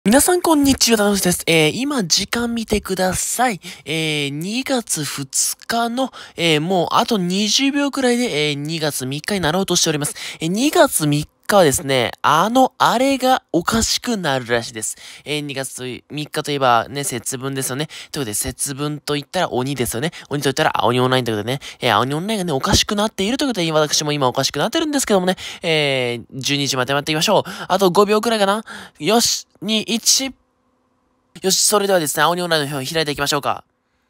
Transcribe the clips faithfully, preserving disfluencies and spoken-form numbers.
皆さんこんにちは、たのしです。えー、今時間見てください。えー、にがつふつかの、えー、もうあとにじゅうびょうくらいで、えー、にがつみっかになろうとしております。えー、にがつみっかはですね、あの、あれがおかしくなるらしいです。えー、にがつみっかといえばね、節分ですよね。ということで、節分と言ったら鬼ですよね。鬼と言ったら鬼オンラインということでね、えー、鬼オンラインがね、おかしくなっているということで、私も今おかしくなってるんですけどもね、えー、じゅうにじまで待っていきましょう。あとごびょうくらいかな。よし、に、いち、よし、それではですね、青鬼オンラインの表を開いていきましょうか。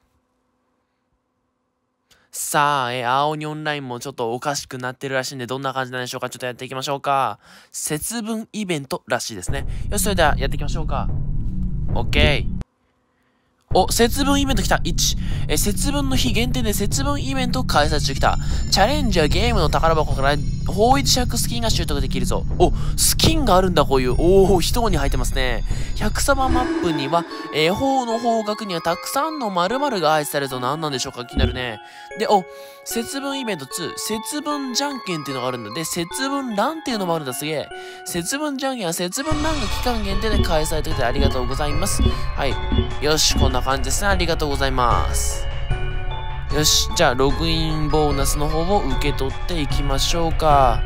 さあ、えー、青鬼オンラインもちょっとおかしくなってるらしいんで、どんな感じなんでしょうか。ちょっとやっていきましょうか。節分イベントらしいですね。よし、それではやっていきましょうか。オッケー。お、節分イベント来た。いち。え、節分の日限定で節分イベント開催中来た。チャレンジはゲームの宝箱から方位磁石スキンが習得できるぞ。お、スキンがあるんだ、こういう。おー、一文に入ってますね。ひゃくサバマップには、えー、方の方角にはたくさんの〇〇が愛されると何なんでしょうか。気になるね。で、お、節分イベントに、節分じゃんけんっていうのがあるんだ。で、節分ランっていうのもあるんだ。すげえ。節分じゃんけんは節分ランが期間限定で開催ということでありがとうございます。はい。よし、こんな感じですね。ありがとうございます。よし、じゃあ、ログインボーナスの方を受け取っていきましょうか。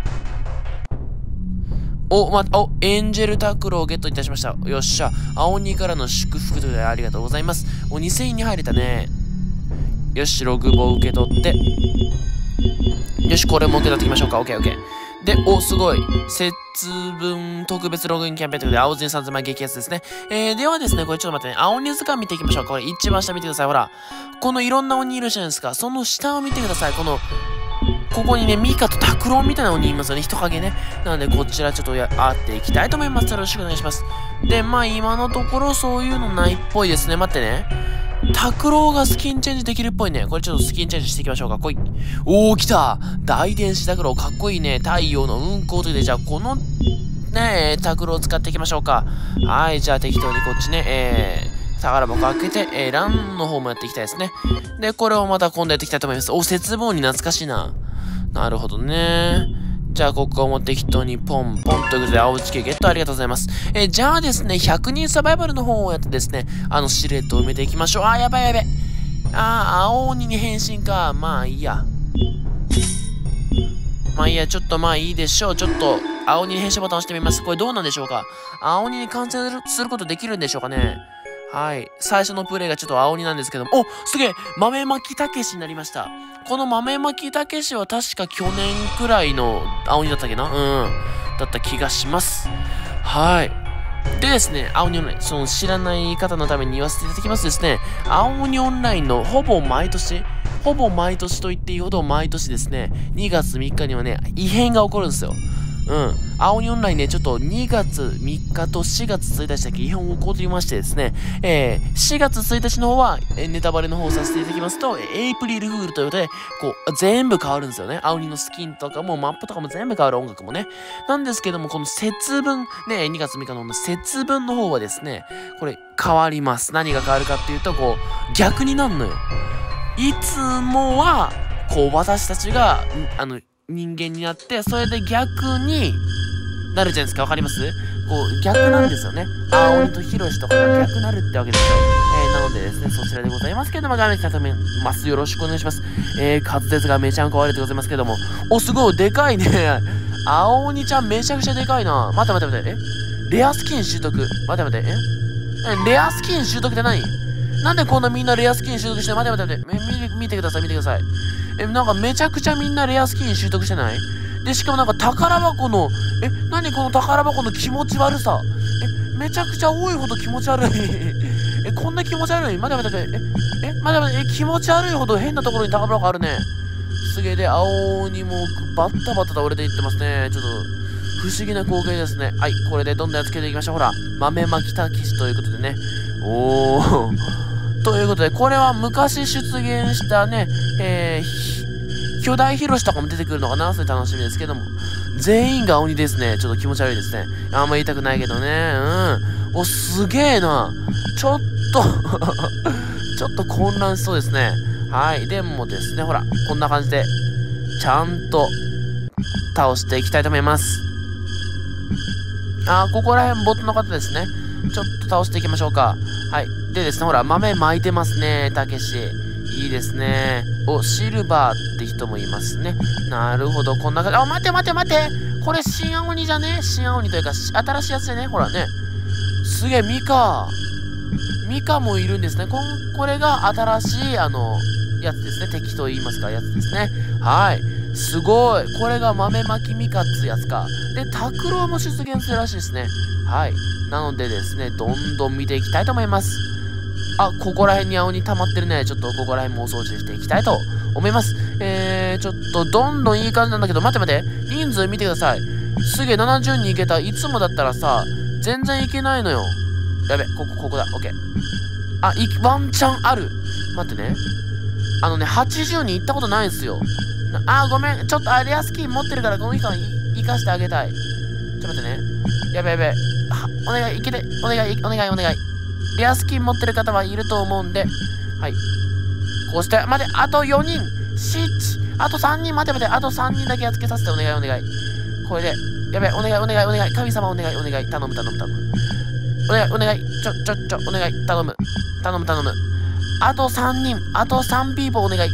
お、ま、お、エンジェルタクロをゲットいたしました。よっしゃ。青鬼からの祝福ということでありがとうございます。お、にせんえんに入れたね。よし、ログボを受け取って。よし、これも受け取っていきましょうか。オッケーオッケー。で、お、すごい。節分特別ログインキャンペーンということで、青鬼さんぜんまい激安ですね。えー、ではですね、これちょっと待ってね。青鬼図鑑見ていきましょう。これ一番下見てください。ほら。このいろんな鬼いるじゃないですか。その下を見てください。この、ここにね、ミカとタクロンみたいな鬼いますよね。人影ね。なので、こちらちょっとやっていきたいと思います。よろしくお願いします。で、まあ、今のところそういうのないっぽいですね。待ってね。タクロウがスキンチェンジできるっぽいね。これちょっとスキンチェンジしていきましょうか。こい。おー、来た大電子タクロウかっこいいね。太陽の運行というで、じゃあこの、ねえ、タクロウを使っていきましょうか。はい、じゃあ適当にこっちね、えー、宝箱開けて、えー、ランの方もやっていきたいですね。で、これをまた今度やっていきたいと思います。お、節分に懐かしいな。なるほどね。じゃあ、ここも適当にポンポンということで、青地球ゲットありがとうございます。えー、じゃあですね、ひゃくにんサバイバルの方をやってですね、あの、シルエットを埋めていきましょう。あー、やばいやばい。あー、青鬼に変身か。まあいいや。まあいいや、ちょっとまあいいでしょう。ちょっと、青鬼に変身ボタン押してみます。これどうなんでしょうか。青鬼に完成することできるんでしょうかね。はい。最初のプレイがちょっと青鬼なんですけども。お、すげえ豆巻きたけしになりました。この豆巻きたけしは確か去年くらいの青鬼だったっけなうん。だった気がします。はい。でですね、青鬼オンライン、その知らない方のために言わせていただきますとですね、青鬼オンラインのほぼ毎年、ほぼ毎年と言っていいほど毎年ですね、にがつみっかにはね、異変が起こるんですよ。うん。青鬼オンラインね、ちょっとにがつみっかとしがつついたちだけ異変を起こりましてですね、えー、しがつついたちの方は、えネタバレの方をさせていただきますと、エイプリルフールということで、こう、全部変わるんですよね。青鬼のスキンとかもマップとかも全部変わる音楽もね。なんですけども、この節分、ね、にがつみっかの節分の方はですね、これ変わります。何が変わるかっていうと、こう、逆になるのよ。いつもは、こう、私たちが、あの、人間になって、それで逆になるじゃないですか。わかります？こう、逆なんですよね。青鬼とヒロシとかが逆なるってわけですよ。えー、なのでですね、そちらでございますけども、画面にためます。よろしくお願いします。えー、滑舌がめちゃんこ悪いでございますけども。お、すごい、でかいね。青鬼ちゃんめちゃくちゃでかいな。待って待って待って。えレアスキン習得。待って待って。えレアスキン習得って何？なんでこんなみんなレアスキン習得して、待って待って待って。見て、見てください、見てください。え、なんかめちゃくちゃみんなレアスキン習得してない？で、しかもなんか宝箱の、え、何この宝箱の気持ち悪さ。え、めちゃくちゃ多いほど気持ち悪い。え、こんな気持ち悪い？待って待って待って。え、え、待って待って、え、気持ち悪いほど変なところに宝箱あるね。すげえで、青鬼もバッタバタ倒れていってますね。ちょっと、不思議な光景ですね。はい、これでどんどんやっつけていきましょう。ほら、豆巻きたけしということでね。おー。ということで、これは昔出現したね、えー、巨大ヒロシとかも出てくるのかな？それ楽しみですけども。全員が鬼ですね。ちょっと気持ち悪いですね。あんま言いたくないけどね。うん。お、すげえな。ちょっとちょっと混乱しそうですね。はい。でもですね、ほら、こんな感じで、ちゃんと倒していきたいと思います。あー、ここら辺ボットの方ですね。 ちょっと倒していきましょうか。はい。でですね、ほら、豆巻いてますね、たけし。いいですね。お、シルバーって人もいますね。なるほど、こんな感じ。あ、待て待て待てこれ、新青鬼じゃね新青鬼というか、新しいやつでね。ほらね。すげえ、ミカ。ミカもいるんですね。こん、これが新しい、あの、やつですね。敵と言いますか、やつですね。はい。すごい。これが豆巻きミカっつやつか。で、タクロウも出現するらしいですね。はい。なのでですね、どんどん見ていきたいと思います。あ、ここら辺に青に溜まってるね。ちょっとここら辺もお掃除していきたいと思います。えー、ちょっとどんどんいい感じなんだけど、待って待って。人数見てください。すげえななじゅうにんいけた。いつもだったらさ、全然いけないのよ。やべ、ここ、ここだ。オッケー。あ、い、ワンチャンある。待ってね。あのね、はちじゅうにん行ったことないんすよ。あー、ごめん。ちょっと、あ、レアスキン持ってるから、この人に生かしてあげたい。ちょっと待ってね。やべやべ。は、お願い、いけて。お願い、お願い、お願い。レアスキン持ってる方はいると思うんで。はい。こうして、待て、あとよにん。しち。あとさんにん、待て待て。あとさんにんだけやっつけさせて、お願い、お願い。これで。やべ、お願い、お願い、お願い。神様、お願い、お願い。頼む、頼む、頼む。お願い、お願い。ちょ、ちょ、ちょ、お願い。頼む。頼む、頼む。あとさんにん。あとさんピーポーお願い。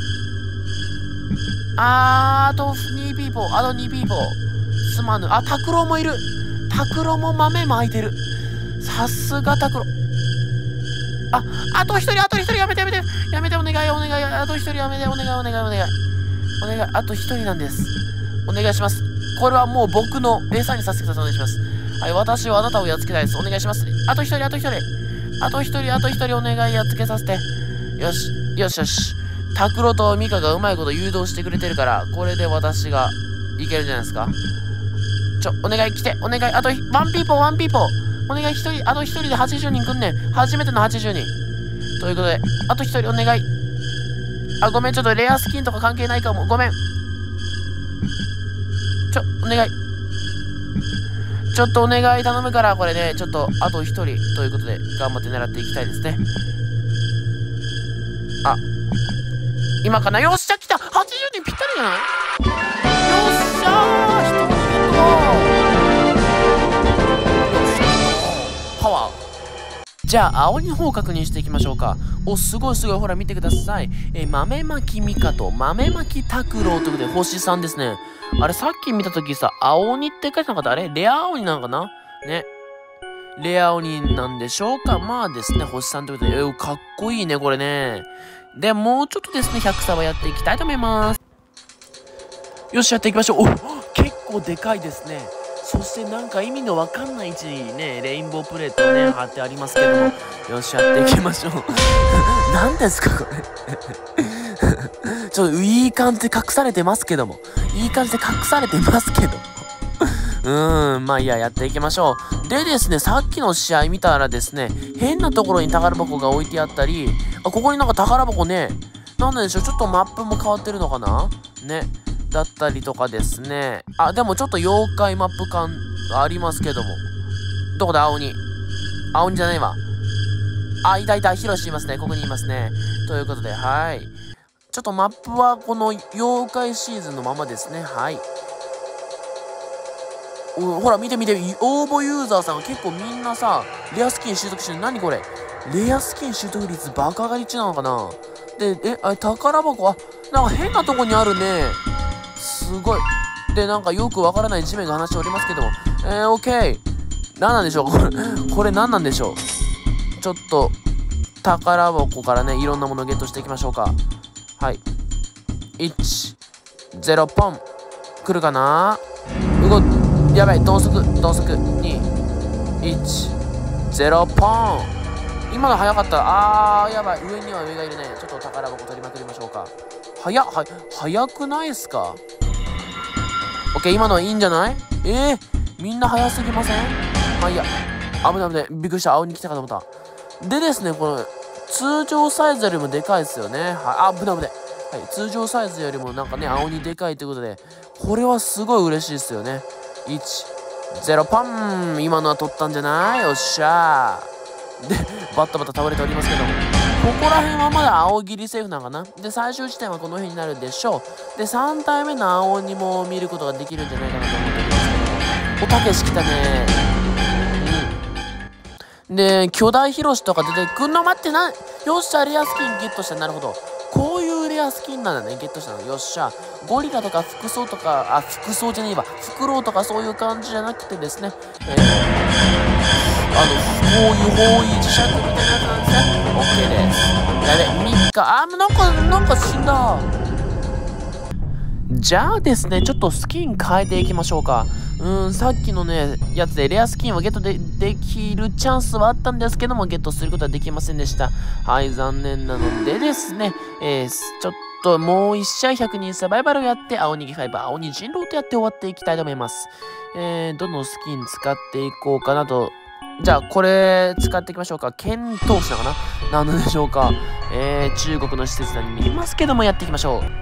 あー、あとにピーポー。あとにピーポー。すまぬ。あ、タクロウもいる。タクロウも豆巻いてる。さすがタクロウ。あ、あと一人、あと一人やめてやめて。やめて、お願い、お願い。あと一人やめて、お願い、お願い、お願い。お願い、あと一人なんです。お願いします。これはもう僕の餌にさせてください。お願いします。はい、私はあなたをやっつけたいです。お願いします。あと一人、あと一人。あと一人、あと一人お願いやっつけさせて。よし、よしよし。タクロとミカがうまいこと誘導してくれてるから、これで私がいけるんじゃないですか。ちょ、お願い来て、お願い、あと、ワンピーポー、ワンピーポー。お願い一人、あと一人ではちじゅうにん来んねん。初めてのはちじゅうにん。ということで、あと一人お願い。あ、ごめん、ちょっとレアスキンとか関係ないかも。ごめん。ちょ、お願い。ちょっとお願い頼むから、これね、ちょっと、あと一人ということで、頑張って狙っていきたいですね。あ、今かな。よっしゃ、来た !はちじゅうにんぴったりじゃない？よっしゃー、一人ゲット。パワー。じゃあ、青に方を確認していきましょうか。お、すごいすごい。ほら、見てください。えー、豆巻きミカと豆巻きタクロウということで、星さんですね。あれ、さっき見たときさ、青鬼って書いてなかった？あれレア鬼なのかなね。レア鬼なんでしょうか。まあですね、星さんということで、えー、かっこいいね、これね。で、もうちょっとですね、ひゃくサバやっていきたいと思います。よし、やっていきましょう。お、結構でかいですね。そしてなんか意味のわかんない位置にね、レインボープレートね、貼ってありますけども。よし、やっていきましょう。何ですか、これ。ちょっといい感じで隠されてますけども。いい感じで隠されてますけど。うーん、まあいいや、やっていきましょう。でですね、さっきの試合見たらですね、変なところに宝箱が置いてあったり、あ、ここになんか宝箱ね、なんででしょう、ちょっとマップも変わってるのかなね。だったりとかですね。あ、でもちょっと妖怪マップ感ありますけども。どこだ、青鬼。青鬼じゃないわ。あ、いたいた、ヒロシいますね。ここにいますね。ということで、はい。ちょっとマップはこの妖怪シーズンのままですね。はい。お、ほら、見て見て、応募ユーザーさんが結構みんなさ、レアスキン習得してる。何これ？レアスキン習得率バカ上がり中なのかな？で、え、あれ、宝箱、あ、なんか変なとこにあるね。すごい。で、なんかよくわからない地面が話しておりますけども。えー、オッケー。何なんでしょうこれ、これ何なんでしょうちょっと、宝箱からね、いろんなものをゲットしていきましょうか。はい。いち、ゼロ、ポン。来るかな？動、やばい、同速、同速。に、いち、ゼロ、ポン。今の早かった。あー、やばい。上には上がいるね。ちょっと宝箱取りまくりましょうか。早っ、は、早くないっすか？オッケー、今のはいいんじゃない？えー、みんな早すぎません？まあいいや。危ない危ない。びっくりした。青に来たかと思った。でですね、この、通常サイズよりもでかいですよね。はい。あ、危ない危ない。はい。通常サイズよりもなんかね、青にでかいということで、これはすごい嬉しいですよね。いち、ゼロ、パン。今のは取ったんじゃない？よっしゃー。で、バッタバタ倒れておりますけども。ここら辺はまだ青切りセーフなのかな。で、最終地点はこの辺になるでしょう。で、さん体目の青鬼も見ることができるんじゃないかなと思っておりますけども。おたけし来たね。うん。 で、巨大ヒロシとか出てくんの待ってな、よっしゃ、レアスキンゲットした。なるほど。こういうレアスキンなんだね、ゲットしたの。よっしゃ。ゴリラとか服装とか、あ、服装じゃねえわ。フクロウとかそういう感じじゃなくてですね、えー、あの、こういう方位磁石みたいなやつなんですね。OK です。やべ、みっか、あ、なんか、なんか死んだ。じゃあですね、ちょっとスキン変えていきましょうか。うーん、さっきのね、やつでレアスキンをゲットでできるチャンスはあったんですけども、ゲットすることはできませんでした。はい、残念なのでですね、えー、ちょっともう一試合ひゃくにんサバイバルをやって、青にぎファイブ、青に人狼とやって終わっていきたいと思います。えー、どのスキン使っていこうかなと。じゃあ、これ使っていきましょうか。剣闘士なのかな、なのでしょうか。えー、中国の施設に見えますけども、やっていきましょう。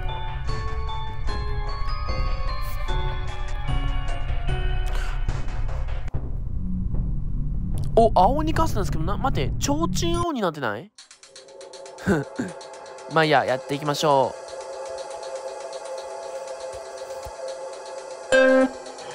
お、青鬼カスなんですけどな、待って、ちょうちん青になってない？まあいいや、やっていきましょう。ゴーやって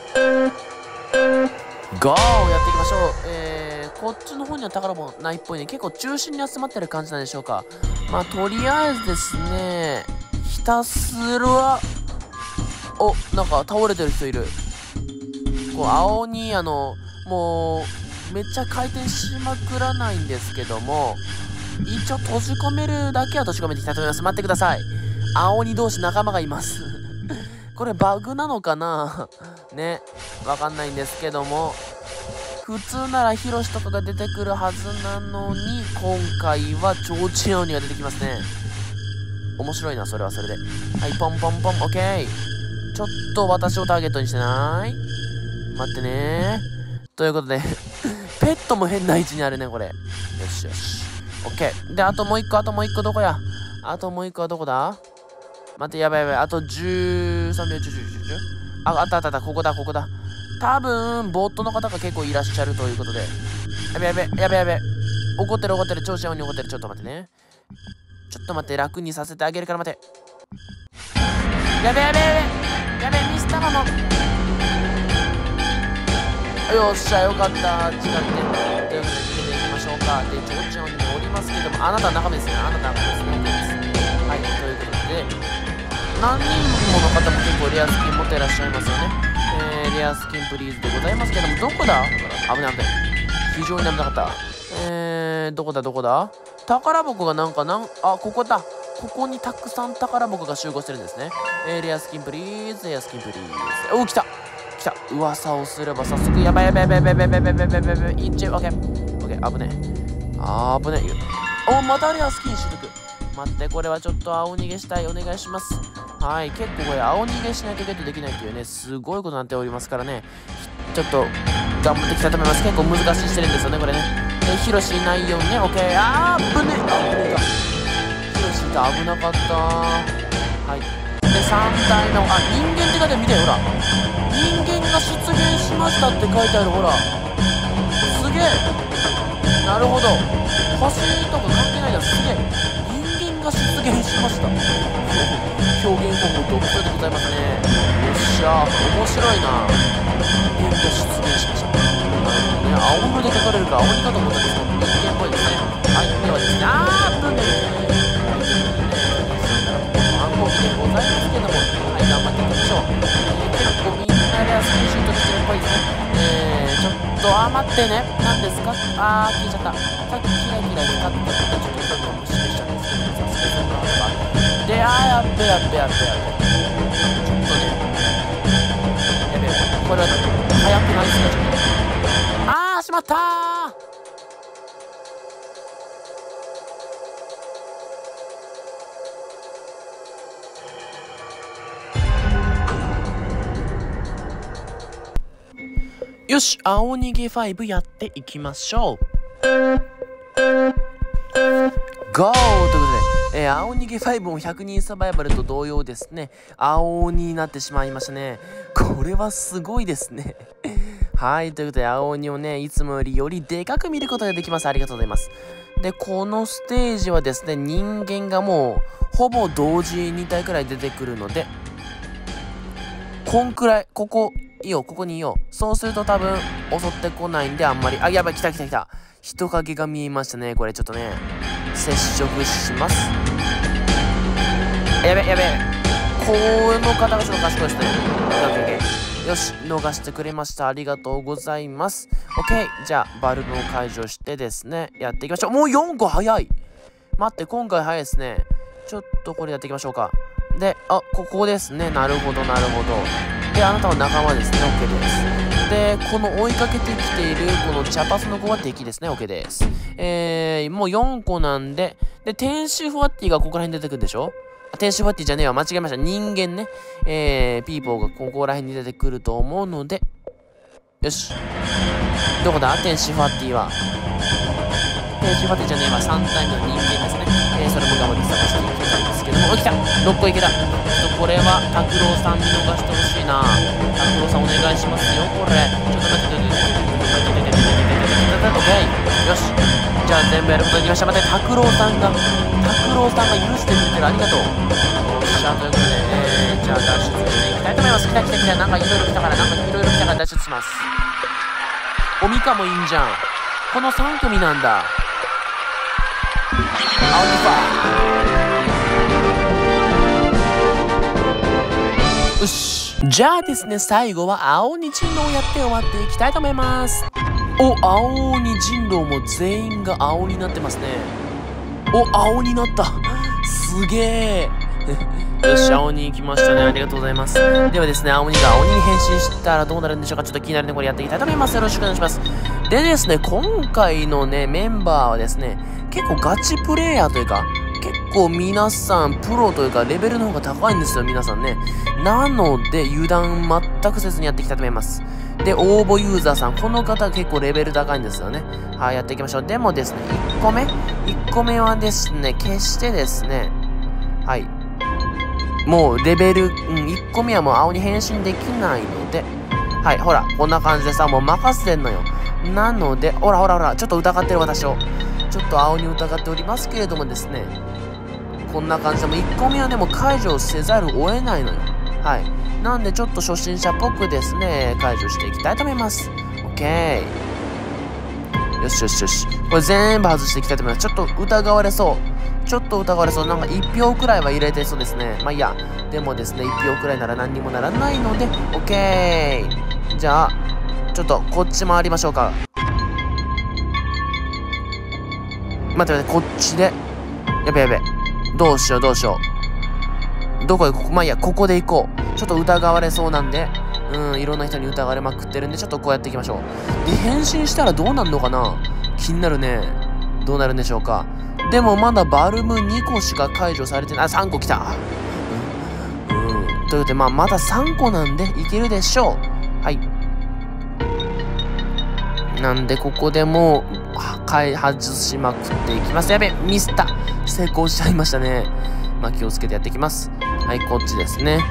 いきましょう。えー、こっちの方には宝もないっぽいね。結構中心に集まってる感じなんでしょうか。まあ、とりあえずですね、ひたすら、お、なんか倒れてる人いる。こう、青鬼、あの、もう、めっちゃ回転しまくらないんですけども、一応閉じ込めるだけは閉じ込めていきたいと思います。待ってください。青鬼同士仲間がいます。これバグなのかなね。わかんないんですけども、普通ならヒロシとかが出てくるはずなのに、今回はちょうちん青鬼が出てきますね。面白いな、それはそれで。はい、ポンポンポン、オッケー。ちょっと私をターゲットにしてない？待ってねー。ということで、ペットも変な位置にあるね、これ。よしよし。オッケー。で、あともう一個、あともう一個どこや？あともう一個はどこだ？待って、やばいやばい。あとじゅうさんびょう、じゅう、じゅう、じゅう、じゅう。あ、あったあったあった。ここだ、ここだ。多分、ボットの方が結構いらっしゃるということで。やべやべ、やべやべ。怒ってる怒ってる。調子青に怒ってる。ちょっと待ってね。ちょっと待って、楽にさせてあげるから待て。やべやべやべ。やべ、ミスったかも。よっしゃ、よかった。違って。ということで、決めていきましょうか。で、ちょうちんにもおりますけども、あなたは仲間ですね。あなたは仲間ですね。はい、ということで、何人もの方も結構レアスキン持っていらっしゃいますよね。えー、レアスキンプリーズでございますけども、どこだ？危ない危ない。非常に危なかった。えー、どこだどこだ？宝箱がなんかなん、あ、ここだ。ここにたくさん宝箱が集合してるんですね。えー、レアスキンプリーズ、レアスキンプリーズ。お、来た来た。噂をすれば早速、やばいやばいやばいやばいやばいやばいやばいやばいやばい。いっちゃう。オッケー。オッケー、危ねえ。あー、危ねえ。お、またレアスキン取得。待って、これはちょっと青逃げしたい。お願いします。はい、結構これ青逃げしないとゲットできないっていうね、すごいことになっておりますからね。ちょっと、頑張っていきたいと思います。結構難しいしてるんですよね、これね。で、ヒロシいないようにね、オッケー。あー、危ねえ。あ、危ねえか。ヒロシいた、危なかった。はい。で、さん体の、あ、人間って書いてある、見て、ほら。人間が出現しましたって書いてある、ほら。すげえ。なるほど。星とか関係ないだ、すげえ。人間が出現しました。表現方法独特でございますね。よっしゃー、面白いな。人間が出現しました。なるほどね、青色で書かれるか、青鬼かと思ったんですけど、人間っぽいですね。はい、ではですね、あー、ぶねー。反抗期でございますけども、はい、頑張っていきましょう。えー、結構みんなでスクリーンシュートしてるっぽいですね。えー、ちょっと、あ、待ってね。何ですか？あー、消えちゃった。さっきキラキラ光ってたちょっと色々無視しちゃうんですけど、さすがになんか。で、あー、やっべやっべやっべやっべ。ちょっとね。やべえ、これは早くないですか、ちょっと。あー、しまったー。よし、青逃げファイブやっていきましょう。ゴーということで、えー、青逃げファイブもひゃくにんサバイバルと同様ですね、青鬼になってしまいましたね。これはすごいですね。はい、ということで、青鬼をね、いつもよりよりでかく見ることができます。ありがとうございます。で、このステージはですね、人間がもう、ほぼ同時に体くらい出てくるので、こんくらい、ここ、 いいよ、ここにいいよ。そうすると多分、襲ってこないんで、あんまり。あ、やばい、来た来た来た。人影が見えましたね。これちょっとね、接触します。やべやべ。この方がちょっと賢いですね。よし、逃してくれました。ありがとうございます。OK。じゃあ、バルブを解除してですね、やっていきましょう。もうよんこ早い。待って、今回早いですね。ちょっとこれやっていきましょうか。で、あ、ここですね。なるほど、なるほど。で、あなたは仲間ですね。OK です。で、この追いかけてきている、このチャパスの子は敵ですね。OK です。えー、もうよんこなんで、で、天使フワッティがここら辺に出てくるんでしょ？天使フワッティじゃねえわ。間違えました。人間ね。えー、ピーポーがここら辺に出てくると思うので、よし。どこだ？天使フワッティは。天使フワッティじゃねえわ。さん体目の人間ですね。えー、それも頑張って探していきたいんですけども。お、来た !ろっ 個いけた。ちょっとこれは、拓郎さん見逃してほしいな。拓郎さんお願いしますよ、これ。ちょっと待って、オッケー。よし。じゃあ全部やることできました。待って、拓郎さんが、拓郎さんが許してくれてる。ありがとう。よっしゃ、ということで、えー、じゃあ脱出していきたいと思います。来た来た来た。なんかいろいろ来たから、なんかいろいろ来たから脱出します。おミカもいいんじゃん。このさん組なんだ。青ニファよし。じゃあですね、最後は青鬼人狼をやって終わっていきたいと思います。お、青鬼人狼も全員が青になってますね。お、青になった。すげえ。よし、青に行きましたね。ありがとうございます。ではですね、青鬼が青鬼に変身したらどうなるんでしょうか。ちょっと気になるんでこれやっていきたいと思います。よろしくお願いします。でですね、今回のね、メンバーはですね、結構ガチプレイヤーというか、結構皆さんプロというかレベルの方が高いんですよ、皆さんね。なので、油断全くせずにやっていきたいと思います。で、応募ユーザーさん、この方結構レベル高いんですよね。はい、やっていきましょう。でもですね、いっこめ ?いっ 個目はですね、決してですね、はい。もうレベル、うん、いっこめはもう青に変身できないので、はい、ほら、こんな感じでさ、もう任せてんのよ。なので、ほらほらほら、ちょっと疑ってる私を。ちょっと青に疑っておりますけれどもですね、こんな感じでもいっこめはでも解除せざるを得ないのよ。はい。なんでちょっと初心者っぽくですね、解除していきたいと思います。OK。よしよしよし。これ全部外していきたいと思います。ちょっと疑われそう。ちょっと疑われそう。なんかいち票くらいは入れてそうですね。まあいいや。でもですね、いち票くらいなら何にもならないので、OK。じゃあ、ちょっとこっち回りましょうか。待って待って、こっちで。やべやべ。どうしようどうしよう。どこへここ、まあいいや、ここで行こう。ちょっと疑われそうなんで、うん、いろんな人に疑われまくってるんで、ちょっとこうやっていきましょう。で、変身したらどうなるのかな？気になるね。どうなるんでしょうか。でもまだバルムにこしか解除されてない。あ、さんこ来た。うん。うん。ということで、まあ、まださんこなんでいけるでしょう。はい。なんで、ここでもう、外しまくっていきます。やべ、ミスった。成功しちゃいましたね。まあ、気をつけてやっていきます。はい、こっちですね。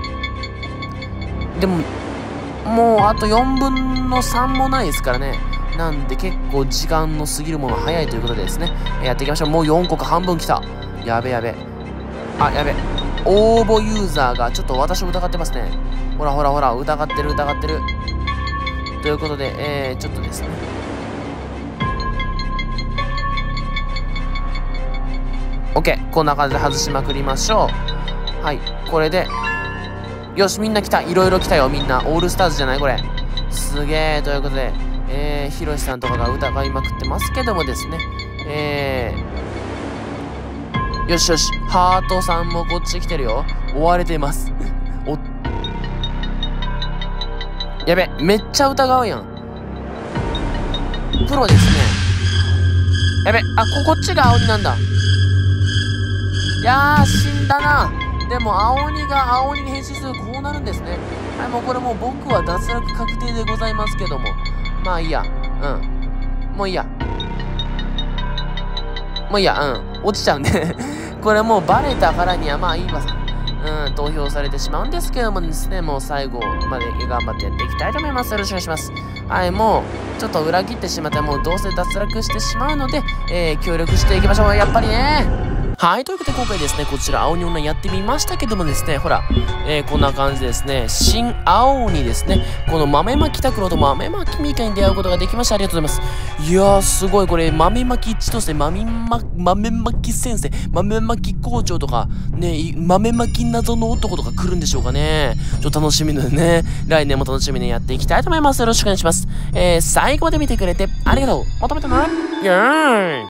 でも、もうあとよんぶんのさんもないですからね。なんで結構時間の過ぎるもの早いということでですね。やっていきましょう。もうよんこか半分来た。やべやべ。あ、やべ。応募ユーザーがちょっと私を疑ってますね。ほらほらほら、疑ってる疑ってる。ということで、えー、ちょっとですね。OK。こんな感じで外しまくりましょう。はい。これで、よし、みんな来た。いろいろ来たよ、みんな。オールスターズじゃないこれ。すげー。ということで、えー、ヒロシさんとかが疑いまくってますけどもですね。えー、よしよし。ハートさんもこっち来てるよ。追われています。おやべ、めっちゃ疑うやん。プロですね。やべ、あ、こ、こっちが青鬼なんだ。いやー、死んだな。でも、青鬼が青鬼に変身するとこうなるんですね。はい、もうこれもう僕は脱落確定でございますけども。まあいいや。うん。もういいや。もういいや。うん。落ちちゃうんで。これもうバレたからにはまあいいわさ。うん、投票されてしまうんですけどもですね、もう最後まで頑張ってやっていきたいと思います。よろしくお願いします。はい、もう、ちょっと裏切ってしまって、もうどうせ脱落してしまうので、えー、協力していきましょう。やっぱりね。 はい、ということで今回ですね、こちら青鬼女やってみましたけどもですね、ほら、えー、こんな感じでですね、新青鬼ですね、この豆まき拓郎と豆まきみかに出会うことができました。ありがとうございます。いやー、すごい、これ、豆まき千歳、豆ま、豆まき先生、豆まき校長とか、ね、豆まき謎の男とか来るんでしょうかね。ちょっと楽しみでね、来年も楽しみにやっていきたいと思います。よろしくお願いします。えー、最後まで見てくれてありがとう。まとめたな。イェーイ。